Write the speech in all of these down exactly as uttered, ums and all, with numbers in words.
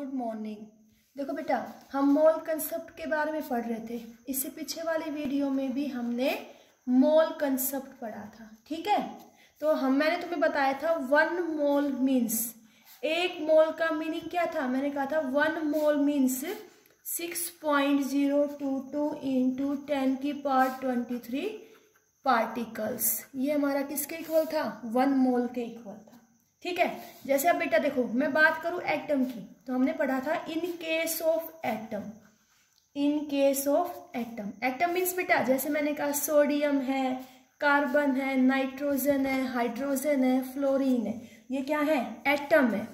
Good morning. देखो बेटा, हम मोल कंसेप्ट के बारे में पढ़ रहे थे। इससे पीछे वाली वीडियो में भी हमने मोल कंसेप्ट पढ़ा था, ठीक है। तो हम मैंने तुम्हें बताया था वन मोल मीन्स, एक मोल का मीनिंग क्या था। मैंने कहा था one mole means six point zero two two into ten की पावर ट्वेंटी थ्री पार्टिकल्स। ये हमारा किसके इक्वल था? वन मोल के इक्वल था, ठीक है। जैसे अब बेटा देखो, मैं बात करूं एटम की, तो हमने पढ़ा था in case of atom. In case of atom, atom means बेटा जैसे मैंने कहा सोडियम है, कार्बन है, नाइट्रोजन है, हाइड्रोजन है, फ्लोरीन है, ये क्या है? एटम है।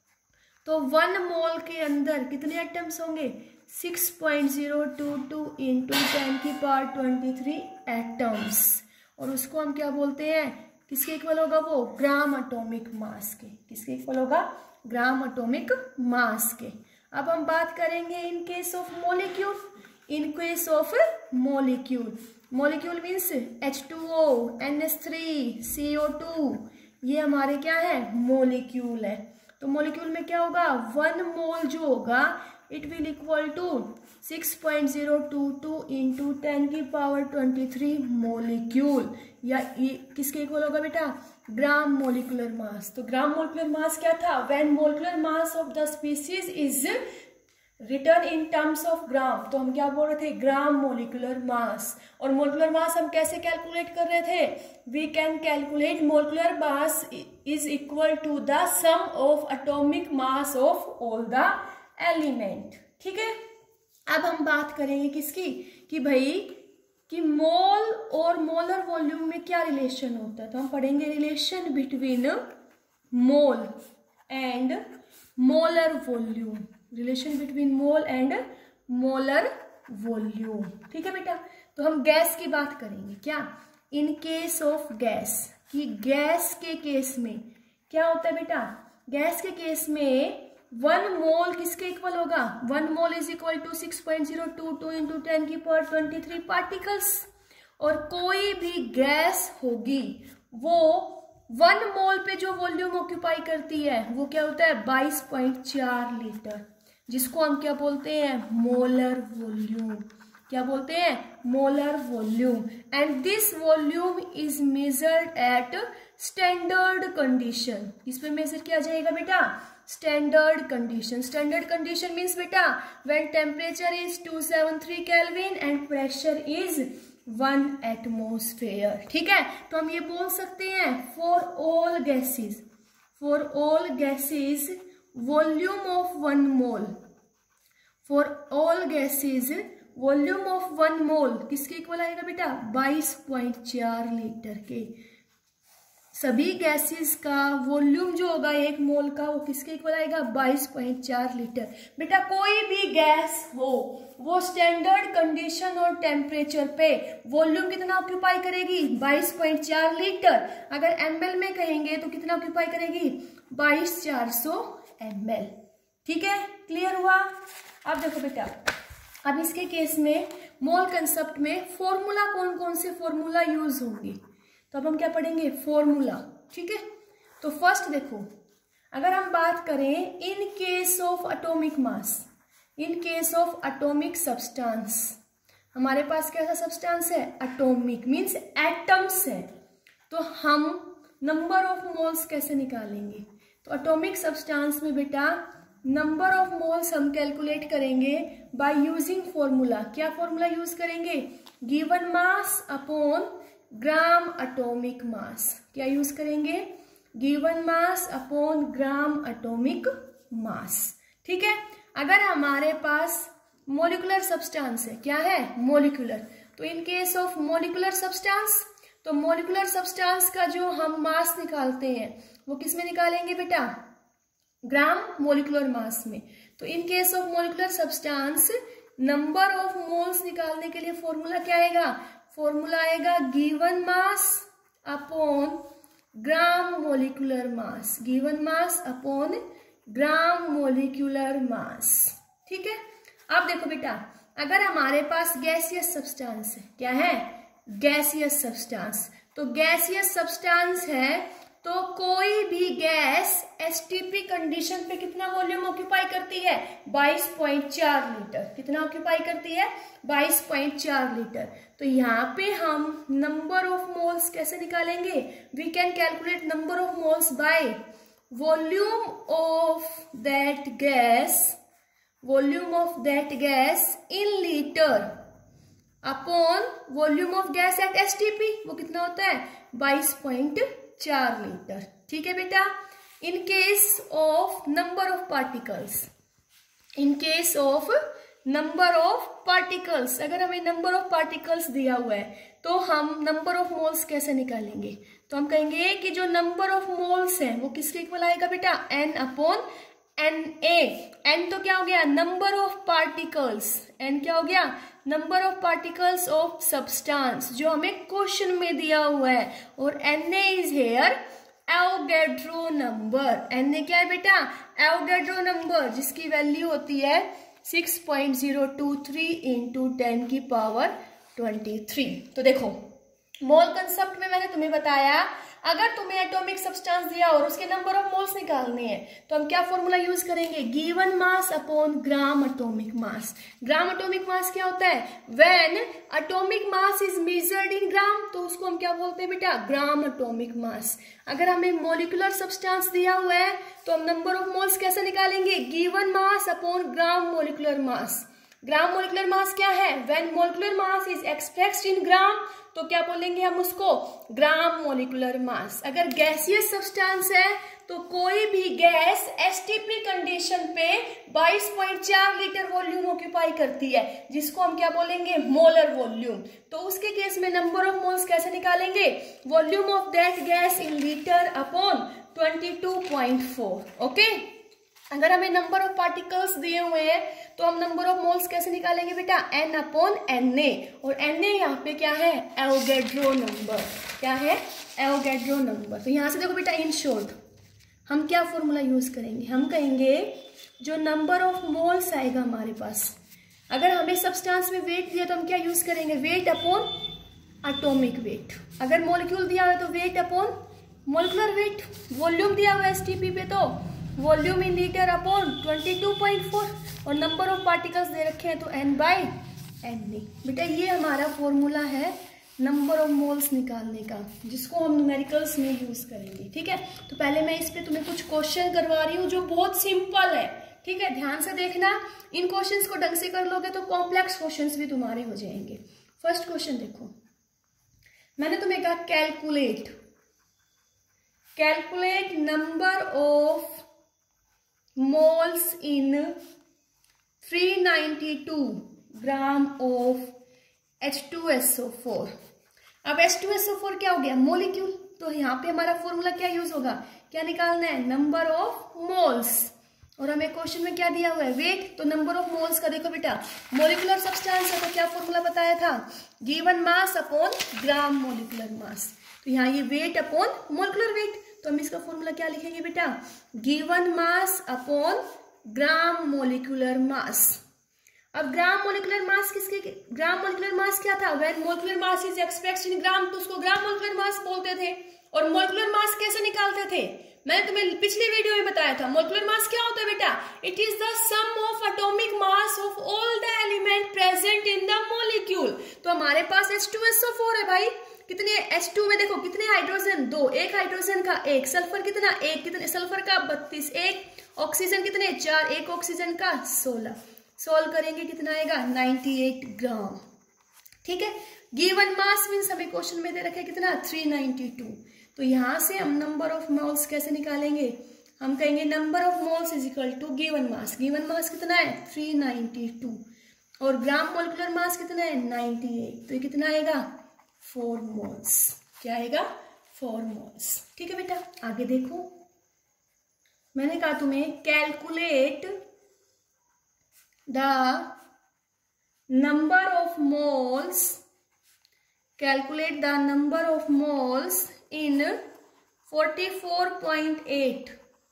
तो वन मोल के अंदर कितने एटम्स होंगे? Six point zero two two into ten की पावर ट्वेंटी थ्री एटम्स। और उसको हम क्या बोलते हैं? किसके इक्वल होगा वो? ग्राम एटॉमिक मास के। किसके इक्वल होगा? ग्राम एटॉमिक मास के। अब हम बात करेंगे in case of molecule. In case of molecule, molecule means H two O, N H three, C O two, ये हमारे क्या है? मॉलिक्यूल है। तो मॉलिक्यूल में क्या होगा? वन मोल जो होगा it will equal to six point zero two two into ten की पावर ट्वेंटी थ्री मोलिक्यूल, या ये किसके इक्वल होगा बेटा? Gram molecular mass. तो ग्राम मोलिकुलर मास क्या था? When molecular mass of the species is written in terms of gram, तो हम क्या बोल रहे थे? Gram molecular mass. और मोलिकुलर मास हम कैसे कैलकुलेट कर रहे थे? We can calculate molecular mass is equal to the sum of atomic mass of all the element, ठीक है। अब हम बात करेंगे किसकी? कि भाई कि मोल और मोलर वॉल्यूम में क्या रिलेशन होता है। तो हम पढ़ेंगे relation between mole and molar volume. Relation between mole and molar volume, ठीक है बेटा। तो हम गैस की बात करेंगे। क्या? इन केस ऑफ गैस, कि गैस के केस में क्या होता है बेटा? गैस के केस में वन मोल किसके इक्वल होगा? One mole is equal to six point zero two two into ten की पावर ट्वेंटी थ्री पार्टिकल्स। और कोई भी गैस होगी वो वन मोल पे जो वॉल्यूम ऑक्यूपाई करती है वो क्या होता है? बाईस पॉइंट चार लीटर, जिसको हम क्या बोलते हैं? Molar volume. क्या बोलते हैं? Molar volume. And this volume is measured at standard condition. इस पे मेजर किया जाएगा बेटा? Standard condition. Standard condition means बेटा when temperature is two seven three kelvin and pressure is one atmosphere, ठीक है। तो हम ये बोल सकते हैं for all gases, for all gases volume of one mole, for all gases volume of one mole किसके इक्वल आएगा बेटा? बाईस पॉइंट चार लीटर के। सभी गैसेस का वॉल्यूम जो होगा एक मोल का वो किसके इक्वल आएगा? बाईस पॉइंट चार लीटर। बेटा कोई भी गैस हो वो स्टैंडर्ड कंडीशन और टेम्परेचर पे वॉल्यूम कितना ऑक्यूपाई करेगी? बाईस पॉइंट चार लीटर। अगर एमएल में कहेंगे तो कितना ऑक्यूपाई करेगी? बाईस चार सौ एमएल, ठीक है। क्लियर हुआ? अब देखो बेटा, अब इसके केस में मोल कंसेप्ट में फॉर्मूला कौन कौन से फॉर्मूला यूज होंगे, तो अब हम क्या पढ़ेंगे? फॉर्मूला, ठीक है। तो फर्स्ट देखो, अगर हम बात करें in case of atomic mass, in case of atomic substance, हमारे पास कैसा सब्सटेंस है? एटॉमिक मीन्स एटम्स है। तो हम नंबर ऑफ मोल्स कैसे निकालेंगे? तो एटॉमिक सब्सटेंस में बेटा नंबर ऑफ मोल्स हम कैलकुलेट करेंगे बाय यूजिंग फॉर्मूला। क्या फॉर्मूला यूज करेंगे? Given mass upon gram atomic mass. क्या यूज करेंगे? Given mass upon gram atomic mass, ठीक है। अगर हमारे पास मोलिकुलर सब्सटेंस है, क्या है? मोलिकुलर, तो in case of molecular substance, तो मोलिकुलर सब्सटेंस का जो हम मास निकालते हैं वो किस में निकालेंगे बेटा? ग्राम मोलिकुलर मास में। तो in case of molecular substance number of moles निकालने के लिए फॉर्मूला क्या आएगा? फॉर्मूला आएगा given mass upon gram molecular mass, given mass upon gram molecular mass, ठीक है। अब देखो बेटा, अगर हमारे पास गैसियस सब्सटेंस है, क्या है? Gaseous substance. तो गैसियस सब्सटेंस है तो कोई भी गैस एसटीपी कंडीशन पे कितना वॉल्यूम ऑक्यूपाई करती है, बाईस पॉइंट चार लीटर। कितना ऑक्यूपाई करती है, बाईस पॉइंट चार लीटर। तो यहाँ पे हम नंबर ऑफ मोल्स कैसे निकालेंगे, we can calculate number of moles by volume of that gas, volume of that gas in litre upon volume of gas at STP. वो कितना होता है, बाईस पॉइंट चार लीटर। ठीक है बेटा। In case of number of particles, in case of number of particles, अगर हमें नंबर ऑफ पार्टिकल्स दिया हुआ है तो हम नंबर ऑफ मोल्स कैसे निकालेंगे, तो हम कहेंगे कि जो नंबर ऑफ मोल्स है वो किसके इक्वल आएगा बेटा, N upon N A. N तो क्या हो गया, नंबर ऑफ पार्टिकल्स, एन क्या हो गया, number of particles of substance जो हमें क्वेश्चन में दिया हुआ है, और N A is here Avogadro number. N A क्या है बेटा, एवोगैड्रो नंबर, जिसकी वैल्यू होती है six point zero two three into ten की पावर ट्वेंटी थ्री। तो देखो मोल कंसेप्ट में मैंने तुम्हें बताया, अगर तुम्हें एटॉमिक सब्सटेंस दिया और उसके नंबर ऑफ मोल्स निकालने हैं तो हम क्या फॉर्मूला यूज करेंगे, given mass upon gram atomic mass. Gram atomic mass क्या होता है, when atomic mass is measured in gram, तो उसको हम क्या बोलते हैं बेटा, ग्राम एटॉमिक मास। अगर हमें मॉलिक्यूलर सब्सटेंस दिया हुआ है तो हम नंबर ऑफ मोल्स कैसे निकालेंगे, given mass upon gram molecular mass. Gram molecular mass क्या है, when molecular mass is expressed in gram, तो क्या बोलेंगे हम उसको, ग्राम मॉलिक्यूलर मास। अगर गैसियस सब्सटेंस है तो कोई भी गैस एसटीपी कंडीशन पे बाईस पॉइंट चार लीटर वॉल्यूम ऑक्यूपाई करती है, जिसको हम क्या बोलेंगे, मोलर वॉल्यूम। तो उसके केस में नंबर ऑफ मोल्स कैसे निकालेंगे, volume of that gas in litre upon twenty two point four. Okay. अगर हमें नंबर ऑफ पार्टिकल्स दिए हुए हैं तो हम नंबर ऑफ मोल्स कैसे निकालेंगे बेटा, एन अपॉन एन ए, और एन ए यहाँ पे क्या है, एवोगैड्रो नंबर। क्या है, एवोगैड्रो नंबर। तो यहाँ से देखो बेटा, इन शॉर्ट हम क्या फॉर्मूला यूज करेंगे, हम कहेंगे जो नंबर ऑफ मोल्स आएगा हमारे पास, अगर हमें सब्सटेंस में वेट दिया तो हम क्या यूज करेंगे, वेट अपॉन एटॉमिक वेट। अगर मॉलिक्यूल दिया हुआ तो weight upon molecular weight. Volume दिया हुआ है एसटीपी पे तो volume in litre upon twenty two point four, और नंबर ऑफ पार्टिकल्स दे रखे हैं तो एन बाई एन ए। बेटा ये हमारा फॉर्मूला है नंबर ऑफ मोल्स निकालने का, जिसको हम न्यूमेरिकल्स में यूज करेंगे। ठीक है। तो पहले मैं इस पे तुम्हें कुछ क्वेश्चन करवा रही हूँ जो बहुत सिंपल है। ठीक है, ध्यान से देखना, इन क्वेश्चंस को ढंग से कर लोगे तो कॉम्प्लेक्स क्वेश्चंस भी तुम्हारे हो जाएंगे। फर्स्ट क्वेश्चन देखो, मैंने तुम्हें कहा calculate, calculate number of moles in three ninety two gram of H two S O four. अब H two S O four क्या हो गया, मॉलिक्यूल। तो यहाँ पे हमारा फॉर्मूला क्या यूज होगा, क्या निकालना है, नंबर ऑफ मोल्स। और हमें क्वेश्चन में क्या दिया हुआ है, वेट। तो नंबर ऑफ मोल्स का देखो बेटा, मॉलिक्यूलर सब्सटेंस है तो क्या फॉर्मूला बताया था, given mass upon gram molecular mass. तो यहाँ ये वेट अपॉन मॉलिक्यूलर वेट, तो हम इसका फॉर्मूला क्या लिखेंगे बेटा, given mass upon gram molecular mass. अब ग्राम मॉलिक्यूलर मास किसके, ग्राम मॉलिक्यूलर मास क्या था, when molecular mass is expressed in gram, तो उसको ग्राम मॉलिक्यूलर मास बोलते थे। और मॉलिक्यूलर मास कैसे निकालते थे, मैंने तुम्हें पिछली वीडियो में बताया था। मॉलिक्यूलर मास क्या होता है बेटा, it is the sum of atomic mass of all the element present in the molecule. तो हमारे पास H two S O four है भाई, कितने एच टू में देखो कितने हाइड्रोजन, दो, एक हाइड्रोजन का एक, सल्फर कितना, एक, कितने सल्फर का बत्तीस, एक, ऑक्सीजन कितने, चार, एक ऑक्सीजन का सोलह। सोल्व करेंगे कितना आएगा, अट्ठानवे ग्राम। ठीक है। गिवन मास मीन्स हमें क्वेश्चन में दे रखा है कितना, तीन सौ बानवे। तो यहां से हम नंबर ऑफ मोल्स कैसे निकालेंगे, हम कहेंगे number of moles is equal to given mass. Given mass कितना है, तीन सौ बानवे, और ग्राम मॉलिक्यूलर मास कितना है, अट्ठानवे। तो ये कितना आएगा, फोर मोल्स। क्या आएगा, फोर मोल्स। ठीक है बेटा, आगे देखो, मैंने कहा तुम्हें calculate the number of moles, calculate the number of moles in forty four point eight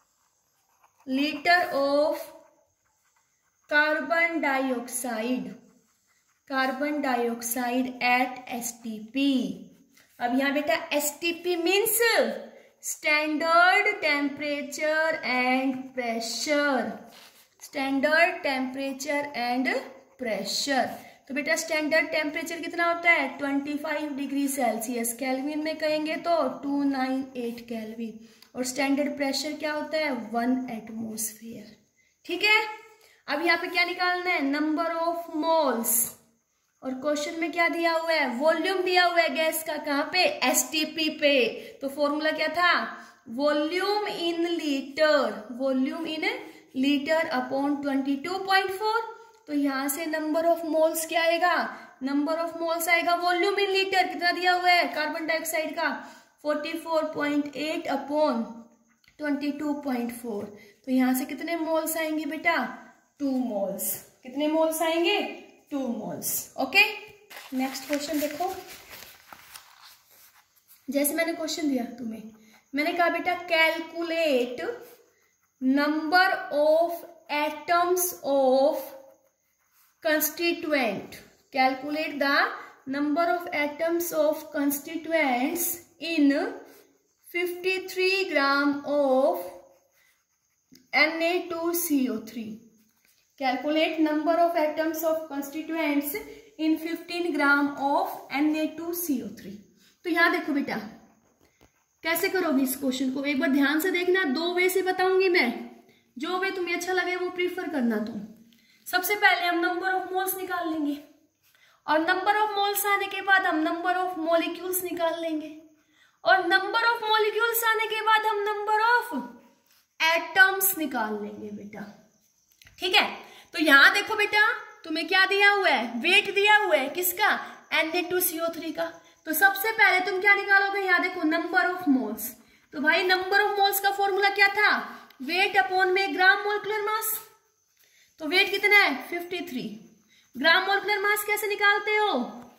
litre of carbon dioxide, carbon dioxide at S T P. अब यहां बेटा S T P means standard temperature and pressure, standard temperature and pressure. तो बेटा standard temperature कितना होता है पच्चीस degree Celsius, kelvin में कहेंगे तो दो सौ अट्ठानवे केल्विन, और स्टैंडर्ड प्रेशर क्या होता है वन एटमॉस्फेयर। ठीक है, अब यहाँ पे क्या निकालना है नंबर ऑफ मोल्स, और क्वेश्चन में क्या दिया हुआ है वॉल्यूम दिया हुआ है गैस का, कहाँ पे एसटीपी पे। तो फॉर्मूला क्या था volume in litre, volume in litre upon twenty two point four. तो यहाँ से नंबर ऑफ मोल्स क्या आएगा, नंबर ऑफ मोल्स आएगा वॉल्यूम इन लीटर, कितना दिया हुआ है कार्बन डाइऑक्साइड का forty four point eight upon twenty two point four. तो यहाँ से कितने मोल्स आएंगे बेटा टू मोल्स, कितने मोल्स आएंगे two moles. Okay, next question देखो। जैसे मैंने क्वेश्चन दिया तुम्हें, मैंने कहा बेटा calculate number of atoms of constituent, calculate the number of atoms of constituents in fifty-three gram of N A two C O three. Calculate number of atoms of constituents in fifteen gram of N A two C O three. तो यहाँ देखो बेटा कैसे करोगे इस question को, एक बार ध्यान से देखना, दो वे से बताऊंगी मैं, जो वे तुम्हें अच्छा लगे वो प्रीफर करना तुम। सबसे पहले हम नंबर ऑफ मोल्स निकाल लेंगे, और नंबर ऑफ मोल्स आने के बाद हम नंबर ऑफ मॉलिक्यूल्स निकाल लेंगे, और नंबर ऑफ मॉलिक्यूल्स आने के बाद हम नंबर ऑफ एटम्स निकाल लेंगे बेटा। ठीक है, तो यहां देखो बेटा तुम्हें क्या दिया हुआ है वेट दिया हुआ है किसका N A two C O three का। तो सबसे पहले तुम क्या निकालोगे, यहाँ देखो नंबर ऑफ मोल्स। तो भाई नंबर ऑफ मोल्स का फॉर्मूला क्या था वेट अपॉन में ग्राम मोलिकुलर मास। तो वेट कितना है तिरेपन, ग्राम मोलिकुलर मास कैसे निकालते हो,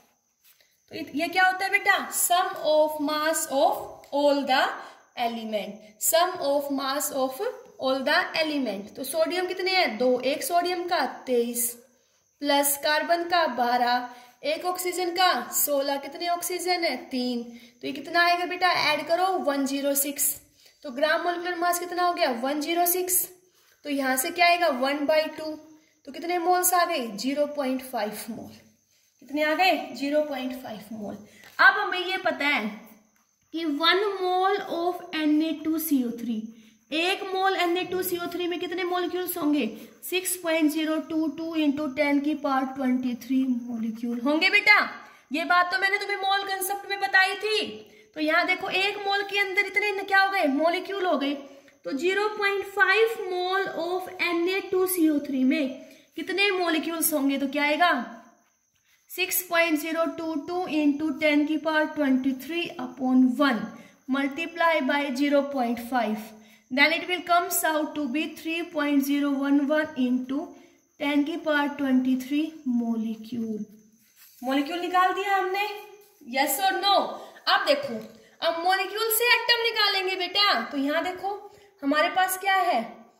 तो ये क्या होता है बेटा sum of mass of all the element, sum of mass of all the element. तो सोडियम कितने हैं दो, एक सोडियम का तेईस प्लस कार्बन का बारह, एक ऑक्सीजन का सोलह, कितने ऑक्सीजन है तीन। तो ये कितना आएगा बेटा ऐड करो वन जीरो सिक्स। तो ग्राम मोलिकुलर मास कितना हो गया वन जीरो सिक्स। तो यहां से क्या आएगा वन बाई टू, तो कितने मोल्स आ गए जीरो पॉइंट फाइव मोल, कितने आ गए जीरो पॉइंट फाइव मोल। अब हमें ये पता है कि one mole of N A two C O three, एक mole N A two C O three में कितने मॉलिक्यूल्स होंगे six point zero two two into ten की पावर ट्वेंटी थ्री मॉलिक्यूल होंगे बेटा। ये बात तो मैंने तुम्हें मोल कंसेप्ट में बताई थी। तो यहाँ देखो एक मोल के अंदर इतने क्या हो गए मॉलिक्यूल हो गए। तो zero point five mole of N A two C O three में कितने मॉलिक्यूल्स होंगे, तो क्या आएगा six point zero two two into ten की power twenty three upon one multiply by zero point five, then it will comes out to be three point zero one one into ten की power twenty three molecule. Molecule निकाल दिया हमने, yes और no. अब देखो अब molecule से atom निकालेंगे बेटा। तो यहाँ देखो हमारे पास क्या है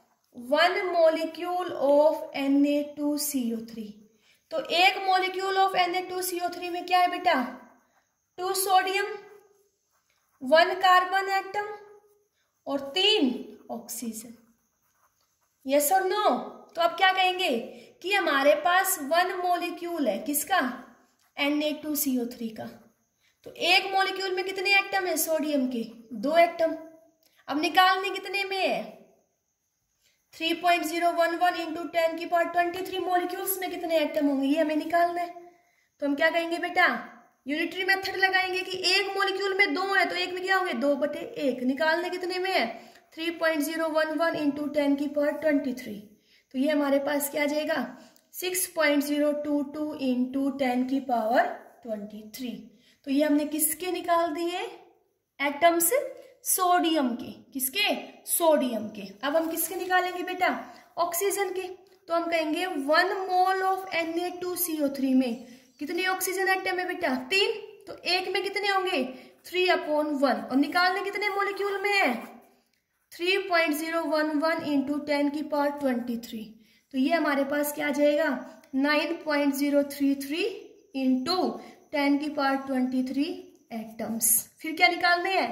one molecule of N A two C O three. तो एक molecule of N A two C O three में क्या है बेटा two sodium, one carbon atom और तीन ऑक्सीजन, यस और नो। तो अब क्या कहेंगे कि हमारे पास वन मॉलिक्यूल है किसका N A two C O three का। तो एक मॉलिक्यूल में कितने एटम है सोडियम के दो एटम। अब निकालने कितने में है three point zero one one into ten की पावर ट्वेंटी थ्री मॉलिक्यूल्स में कितने एटम होंगे ये हमें निकालना है। तो हम क्या कहेंगे बेटा यूनिटरी मेथड लगाएंगे कि एक मॉलिक्यूल में दो है तो एक में क्या होंगे दो बटे एक, निकालने कितने में है three point zero one one into ten की पावर ट्वेंटी थ्री। तो ये हमारे पास क्या आ जाएगा six point zero two two into ten की पावर ट्वेंटी थ्री। तो ये हमने किसके निकाल दिए एटम्स सोडियम के, किसके सोडियम के। अब हम किसके निकालेंगे बेटा ऑक्सीजन के। तो हम कहेंगे one mole of N A two C O three में कितने ऑक्सीजन एटम है बेटा तीन। तो एक में कितने होंगे थ्री अपॉन वन, और निकालने कितने मॉलिक्यूल में है three point zero one one into ten की पावर ट्वेंटी थ्री। तो ये हमारे पास क्या आ जाएगा nine point zero three three into ten की पावर ट्वेंटी थ्री एटम्स। फिर क्या निकालने हैं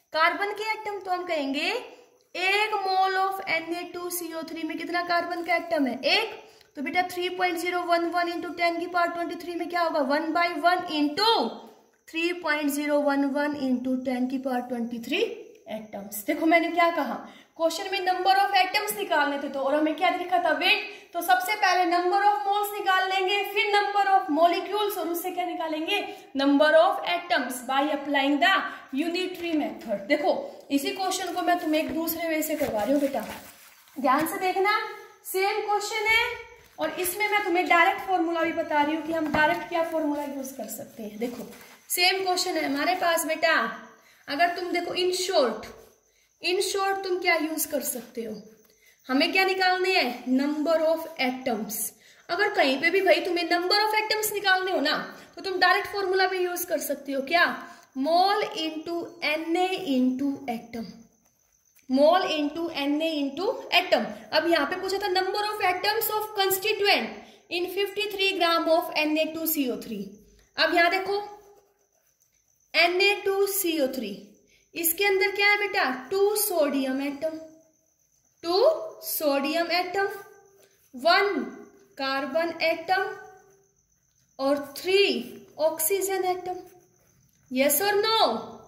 कार्बन के एटम तो हम कहेंगे एक mole of N A two C O three में कितना कार्बन का एटम है, एक। तो बेटा three point zero one one into ten की पावर ट्वेंटी थ्री में क्या होगा, one by one into three point zero one one into ten की पावर ट्वेंटी थ्री एटम्स। देखो मैंने क्या कहा, क्वेश्चन में नंबर ऑफ एटम्स निकालने थे तो, और हमें क्या लिखा था, वेट। तो सबसे पहले नंबर ऑफ मोल्स निकाल लेंगे, फिर नंबर ऑफ मॉलिक्यूल्स, और उससे क्या निकालेंगे, number of atoms by applying the unitary method. देखो इसी क्वेश्चन को मैं तुम्हें एक दूसरे वे से करवा रही हूँ बेटा, ध्यान से देखना। सेम क्वेश्चन है और इसमें मैं तुम्हें डायरेक्ट फॉर्मूला भी बता रही हूँ कि हम डायरेक्ट क्या फॉर्मूला यूज कर सकते हैं। देखो सेम क्वेश्चन है हमारे पास बेटा, अगर तुम देखो इन शॉर्ट इन शॉर्ट तुम क्या यूज कर सकते हो, हमें क्या निकालने हैं, नंबर ऑफ एटम्स। अगर कहीं पे भी भाई तुम्हें नंबर ऑफ एटम्स निकालने हो ना, तो तुम डायरेक्ट फॉर्मूला भी यूज कर सकते हो, क्या, mole into N A into atom, mole into N A into atom. अब यहाँ पे पूछा था number of atoms of constituent in fifty three gram of N A two C O three. अब यहाँ देखो N A two C O three, इसके अंदर क्या है बेटा, two sodium atom, two sodium atom, one carbon atom और three oxygen atom, yes और नो।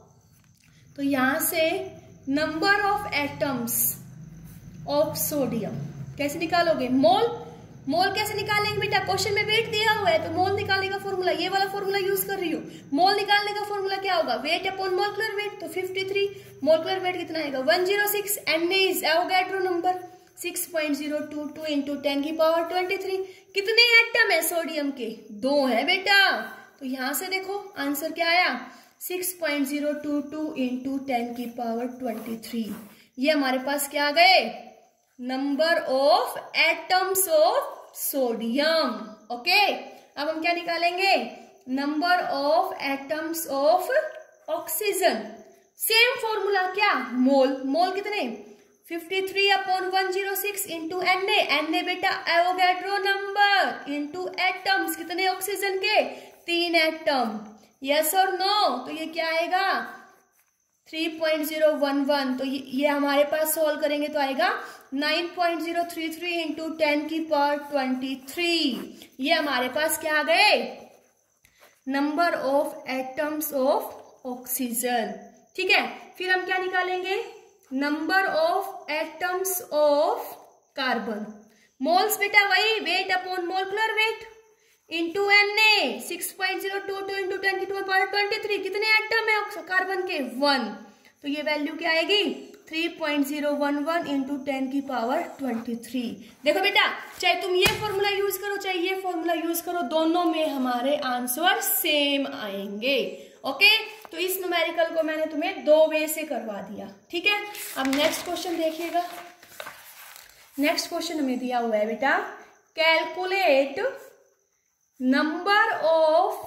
तो यहां से number of atoms of sodium कैसे निकालोगे, मोल, मोल कैसे निकालेंगे बेटा, क्वेश्चन में वेट दिया हुआ है तो मोल निकालने का फॉर्मूला, ये वाला फॉर्मूला यूज कर रही हूँ। मोल निकालने का फॉर्मूला क्या होगा, वेट अपॉन मोलकुलर वेट, तो फिफ्टी थ्री, मोलकुलर वेट कितना आएगा, one zero six, N is Avogadro number six point zero two two into ten की पावर ट्वेंटी थ्री। कितने एटम है सोडियम के, दो है बेटा। तो यहां से देखो आंसर क्या आया, six point zero two two into ten की पावर ट्वेंटी थ्री। ये हमारे पास क्या आ गए, number of atoms of sodium. Okay, अब हम क्या निकालेंगे, number of atoms of oxygen. Same formula क्या, मोल, मोल कितने, fifty three upon one zero six into N A, N A बेटा एवोगैड्रो नंबर, इंटू एटम्स, कितने ऑक्सीजन के, तीन एटम, यस और नो। तो ये क्या आएगा, three point zero one one. तो ये, ये हमारे पास सोल्व करेंगे तो आएगा nine point zero three three into ten की पावर ट्वेंटी थ्री। ये हमारे पास क्या आ गए, number of atoms of oxygen. ठीक है, फिर हम क्या निकालेंगे, number of atoms of carbon. Moles बेटा वही weight upon molecular weight into N A, six point zero two two into ten की पावर ट्वेंटी थ्री। कितने एटम है कार्बन के, वन। तो ये वैल्यू क्या आएगी, three point zero one one into ten की पावर ट्वेंटी थ्री। देखो बेटा, चाहे तुम ये फॉर्मूला यूज करो चाहे ये फॉर्मूला यूज करो, दोनों में हमारे आंसर सेम आएंगे। ओके, तो इस न्यूमेरिकल को मैंने तुम्हें दो वे से करवा दिया। ठीक है, अब नेक्स्ट क्वेश्चन देखिएगा। नेक्स्ट क्वेश्चन हमें दिया हुआ है बेटा, calculate number of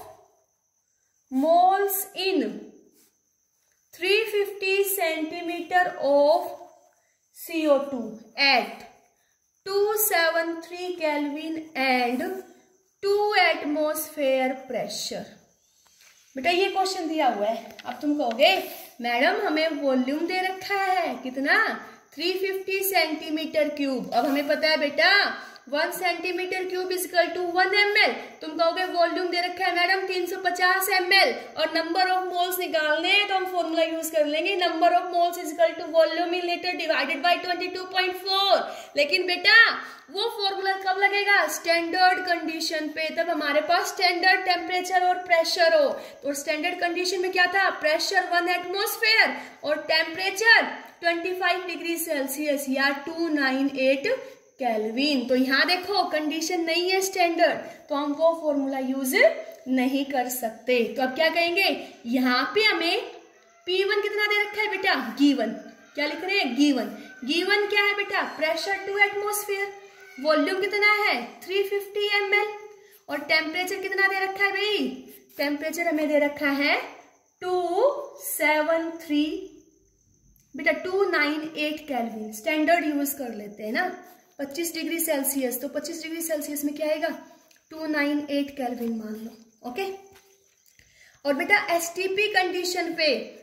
moles in three fifty centimetre of C O two at two seven three kelvin and two atmosphere pressure. बेटा ये क्वेश्चन दिया हुआ है। अब तुम कहोगे मैडम हमें वॉल्यूम दे रखा है कितना, थ्री फिफ्टी सेंटीमीटर क्यूब। अब हमें पता है बेटा one centimetre cube is equal to one M L. तुम कहोगे वॉल्यूम दे रखा है मैडम तीन सौ पचास एम एल और नंबर ऑफ मोल्स निकालने हैं तो हम फॉर्मूला यूज कर लेंगे, number of moles is equal to volume in litre divided by twenty two point four. लेकिन बेटा वो फॉर्मूला कब लगेगा, स्टैंडर्ड कंडीशन पे, तब हमारे पास स्टैंडर्ड टेम्परेचर और प्रेशर हो। तो स्टैंडर्ड कंडीशन में क्या था, प्रेशर वन एटमॉस्फेयर और temperature twenty five degree Celsius या टू नाइन एट केल्विन। तो यहाँ देखो कंडीशन नहीं है स्टैंडर्ड, तो हम वो फॉर्मूला यूज नहीं कर सकते। तो अब क्या कहेंगे, यहाँ पे हमें पी वन कितना दे रखा है बेटा, गिवन। क्या लिख रहे हैं, गिवन। गिवन क्या है बेटा, प्रेशर टू एटमॉस्फेयर, वॉल्यूम कितना है थ्री फिफ्टी एम एल और टेम्परेचर कितना दे रखा है भाई, टेम्परेचर हमें दे रखा है टू सेवन थ्री बेटा two nine eight kelvin. Standard use कर लेते हैं ना, पच्चीस डिग्री सेल्सियस, तो पच्चीस डिग्री सेल्सियस में क्या आएगा, टू नाइन एट केल्विन मान लो। ओके, और बेटा एसटीपी कंडीशन पे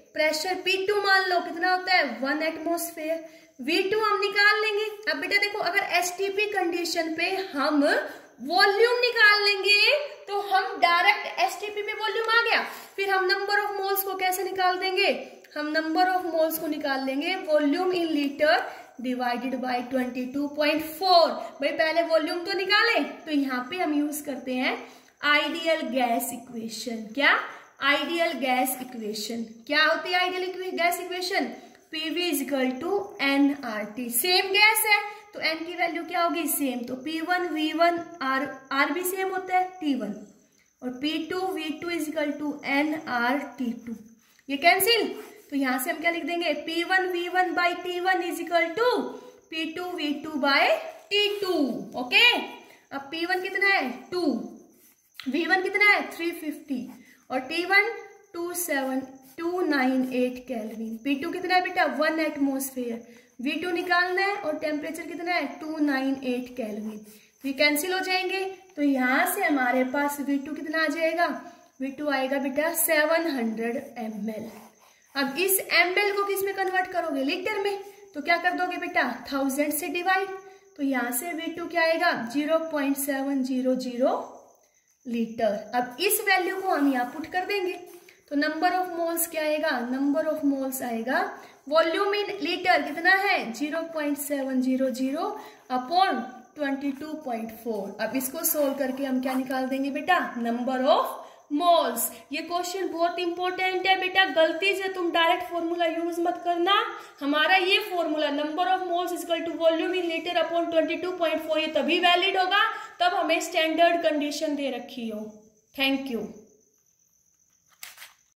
प्रेशर पी टू मान लो कितना होता है, वन एटमोस्फेयर। वी टू हम निकाल लेंगे। अब बेटा देखो, अगर एसटीपी कंडीशन पे हम वॉल्यूम निकाल लेंगे तो हम डायरेक्ट एसटीपी पे वॉल्यूम आ गया। फिर हम नंबर ऑफ मोल्स को कैसे निकाल देंगे, हम नंबर ऑफ मोल्स को निकाल लेंगे volume in litre divided by twenty two point four. भाई पहले वॉल्यूम तो निकालें, तो यहाँ पे हम यूज करते हैं आइडियल गैस इक्वेशन। क्या, आइडियल गैस इक्वेशन। क्या होती है ideal gas equation, PV is equal to N R T. Same gas है तो एन की वैल्यू क्या होगी, सेम। तो P one V one R R भी सेम होता है टी वन, और P two V two is equal to N R T two. ये कैंसिल, तो यहां से हम क्या लिख देंगे, P one V one by T one is equal to P two V two by T two. Okay, अब पी वन कितना है टू, वी वन कितना है थ्री फिफ्टी, और T one two seven two nine eight kelvin. P two कितना है बेटा, one atmosphere. We to निकालना है और टेम्परेचर कितना है टू नाइन एट केल्विन। ये कैंसिल हो जाएंगे, तो यहां से हमारे पास वी टू कितना आ जाएगा, वी टू आएगा बेटा सेवन हंड्रेड एम एल। अब इस एम एल को किस में कन्वर्ट करोगे, लीटर में, तो क्या कर दोगे बेटा, थाउजेंड से डिवाइड। तो यहां से वी टू क्या आएगा, zero point seven zero zero litre. अब इस वैल्यू को हम यहाँ पुट कर देंगे, तो नंबर ऑफ मोल्स क्या आएगा, नंबर ऑफ मोल्स आएगा वॉल्यूम इन लीटर कितना है, zero point seven zero zero upon twenty two point four. अब इसको सोल्व करके हम क्या निकाल देंगे बेटा, नंबर ऑफ मोल्स। ये क्वेश्चन बहुत इंपॉर्टेंट है बेटा, गलती से तुम डायरेक्ट फॉर्मूला यूज मत करना। हमारा ये formula number of moles equal to volume in litre upon twenty two point four, ये तभी वैलिड होगा तब हमें स्टैंडर्ड कंडीशन दे रखी हो। Thank you.